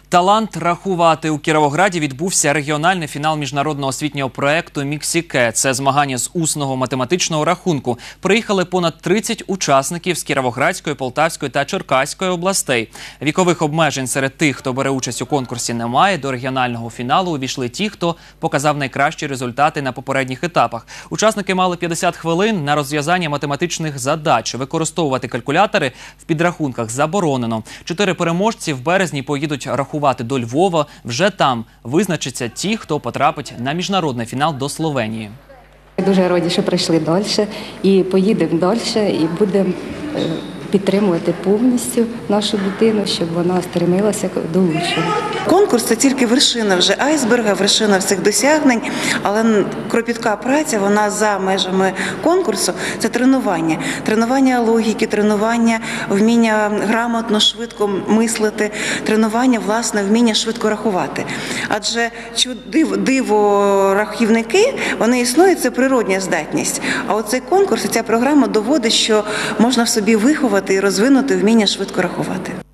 Талант рахувати. У Кіровограді відбувся регіональний фінал міжнародного освітнього проєкту «Міксіке». Це змагання з усного математичного рахунку. Приїхали понад 30 учасників з Кіровоградської, Полтавської та Черкаської областей. Вікових обмежень серед тих, хто бере участь у конкурсі, немає. До регіонального фіналу увійшли ті, хто показав найкращі результати на попередніх етапах. Учасники мали 50 хвилин на розв'язання математичних задач. Використовувати калькулятори в підрахунках заборонено. 4 переможці в березні поїдуть рахувати до Львова. Вже там визначаться ті, хто потрапить на міжнародний фінал до Словенії. Дуже раді, що прийшли далі і поїдемо далі і будемо підтримувати повністю нашу дитину, щоб вона стремилася до лучшого. Конкурс – це тільки вершина вже айсберга, вершина всіх досягнень, але кропітка праця, вона за межами конкурсу – це тренування. Тренування логіки, тренування вміння грамотно, швидко мислити, тренування, власне, вміння швидко рахувати. Адже диво-рахівники, вони існують, це природня здатність. А оцей конкурс, ця програма доводить, що можна в собі виховати і розвинути вміння швидко рахувати.